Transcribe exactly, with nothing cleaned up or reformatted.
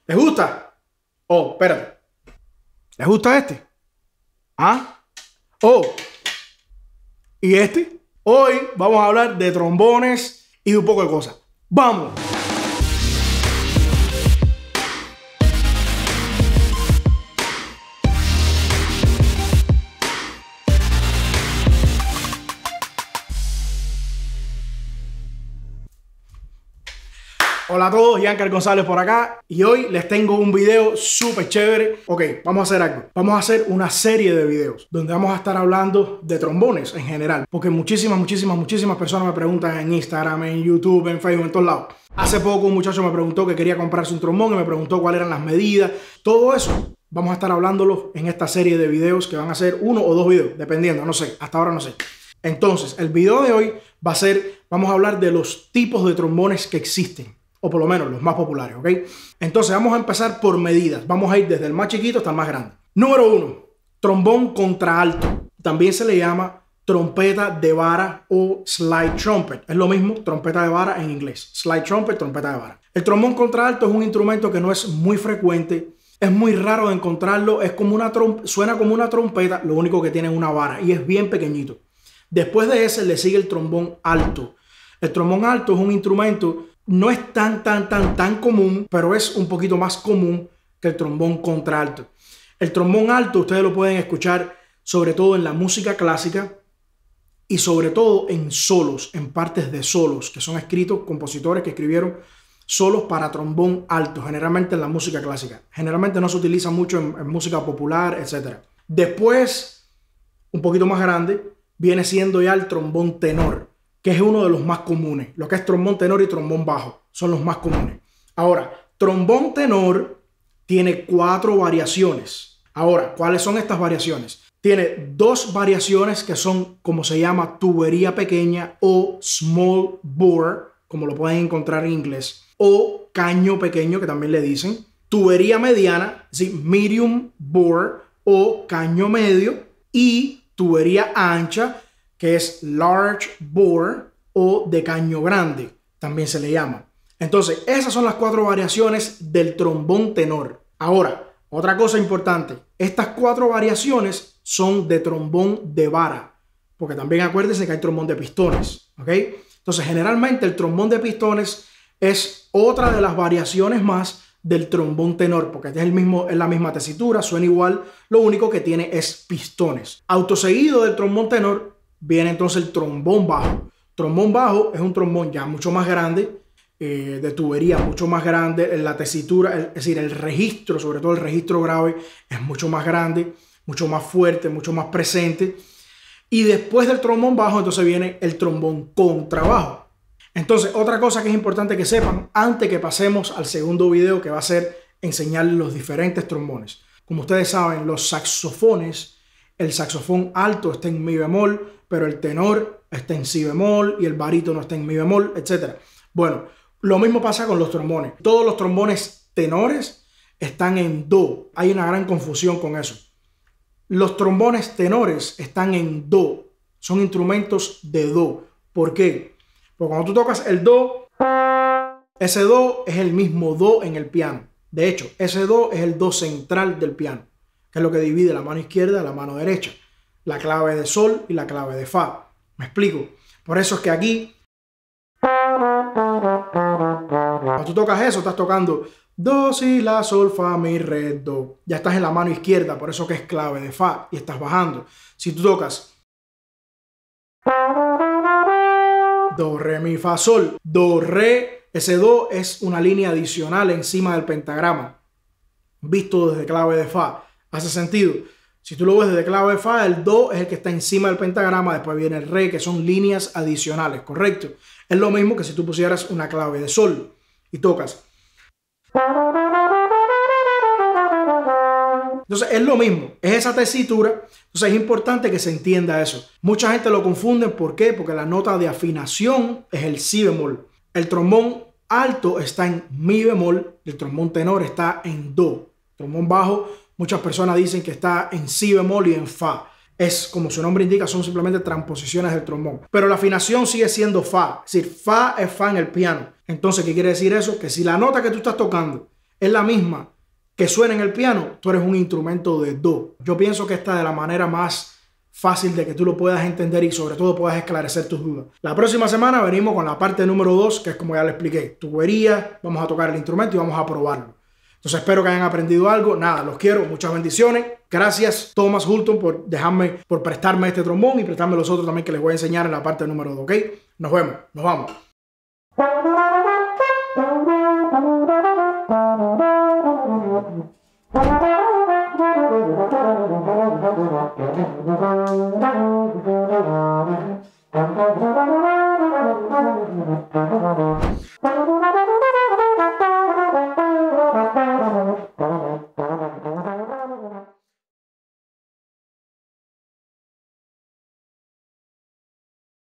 ¿Les gusta? Oh, espérate. ¿Les gusta este? ¿Ah? Oh. ¿Y este? Hoy vamos a hablar de trombones y de un poco de cosas. ¡Vamos! Hola a todos, Giancar González por acá y hoy les tengo un video súper chévere. Ok, vamos a hacer algo. Vamos a hacer una serie de videos donde vamos a estar hablando de trombones en general. Porque muchísimas, muchísimas, muchísimas personas me preguntan en Instagram, en YouTube, en Facebook, en todos lados. Hace poco un muchacho me preguntó que quería comprarse un trombón y me preguntó cuáles eran las medidas. Todo eso vamos a estar hablándolo en esta serie de videos que van a ser uno o dos videos, dependiendo, no sé, hasta ahora no sé. Entonces, el video de hoy va a ser, vamos a hablar de los tipos de trombones que existen. O por lo menos los más populares, ¿ok? Entonces vamos a empezar por medidas. Vamos a ir desde el más chiquito hasta el más grande. Número uno, trombón contralto. También se le llama trompeta de vara o slide trumpet. Es lo mismo, trompeta de vara en inglés. Slide trumpet, trompeta de vara. El trombón contralto es un instrumento que no es muy frecuente. Es muy raro de encontrarlo. Es como una suena como una trompeta, lo único que tiene es una vara y es bien pequeñito. Después de ese le sigue el trombón alto. El trombón alto es un instrumento... No es tan, tan, tan, tan común, pero es un poquito más común que el trombón contralto. El trombón alto ustedes lo pueden escuchar sobre todo en la música clásica y sobre todo en solos, en partes de solos, que son escritos, compositores que escribieron solos para trombón alto, generalmente en la música clásica. Generalmente no se utiliza mucho en, en música popular, etcétera. Después, un poquito más grande, viene siendo ya el trombón tenor, que es uno de los más comunes. Lo que es trombón tenor y trombón bajo son los más comunes. Ahora, trombón tenor tiene cuatro variaciones. Ahora, ¿cuáles son estas variaciones? Tiene dos variaciones que son, como se llama, tubería pequeña o small bore, como lo pueden encontrar en inglés, o caño pequeño, que también le dicen. Tubería mediana, ¿sí? Medium bore o caño medio, y tubería ancha, que es large bore o de caño grande, también se le llama. Entonces, esas son las cuatro variaciones del trombón tenor. Ahora, otra cosa importante, estas cuatro variaciones son de trombón de vara, porque también acuérdense que hay trombón de pistones, ¿ok? Entonces, generalmente el trombón de pistones es otra de las variaciones más del trombón tenor, porque es, el mismo, es la misma tesitura, suena igual, lo único que tiene es pistones. Autoseguido del trombón tenor viene entonces el trombón bajo. Trombón bajo es un trombón ya mucho más grande, eh, de tubería mucho más grande, la tesitura, el, es decir, el registro, sobre todo el registro grave, es mucho más grande, mucho más fuerte, mucho más presente. Y después del trombón bajo, entonces viene el trombón contrabajo. Entonces, otra cosa que es importante que sepan, antes que pasemos al segundo video, que va a ser enseñarles los diferentes trombones. Como ustedes saben, los saxofones, el saxofón alto está en mi bemol, pero el tenor está en si bemol y el barítono está en mi bemol, etcétera. Bueno, lo mismo pasa con los trombones. Todos los trombones tenores están en do. Hay una gran confusión con eso. Los trombones tenores están en do. Son instrumentos de do. ¿Por qué? Porque cuando tú tocas el do, ese do es el mismo do en el piano. De hecho, ese do es el do central del piano, que es lo que divide la mano izquierda de la mano derecha. La clave de sol y la clave de fa. ¿Me explico? Por eso es que aquí, cuando tú tocas eso, estás tocando do, si, la, sol, fa, mi, re, do. Ya estás en la mano izquierda, por eso que es clave de fa y estás bajando. Si tú tocas do, re, mi, fa, sol, do, re, ese do es una línea adicional encima del pentagrama, visto desde clave de fa. ¿Hace sentido? Si tú lo ves desde clave de fa, el do es el que está encima del pentagrama, después viene el re, que son líneas adicionales, ¿correcto? Es lo mismo que si tú pusieras una clave de sol y tocas. Entonces es lo mismo, es esa tesitura. Entonces es importante que se entienda eso. Mucha gente lo confunde, ¿por qué? Porque la nota de afinación es el si bemol. El trombón alto está en mi bemol, el trombón tenor está en do. El trombón bajo, muchas personas dicen que está en si bemol y en fa. Es, como su nombre indica, son simplemente transposiciones del trombón. Pero la afinación sigue siendo fa. Es decir, fa es fa en el piano. Entonces, ¿qué quiere decir eso? Que si la nota que tú estás tocando es la misma que suena en el piano, tú eres un instrumento de do. Yo pienso que esta es la manera más fácil de que tú lo puedas entender y sobre todo puedas esclarecer tus dudas. La próxima semana venimos con la parte número dos, que es como ya le expliqué, tubería, vamos a tocar el instrumento y vamos a probarlo. Entonces espero que hayan aprendido algo. Nada, los quiero, muchas bendiciones. Gracias Thomas Hulton por dejarme, por prestarme este trombón y prestarme los otros también que les voy a enseñar en la parte número dos, ¿ok? Nos vemos, nos vamos. Thank you.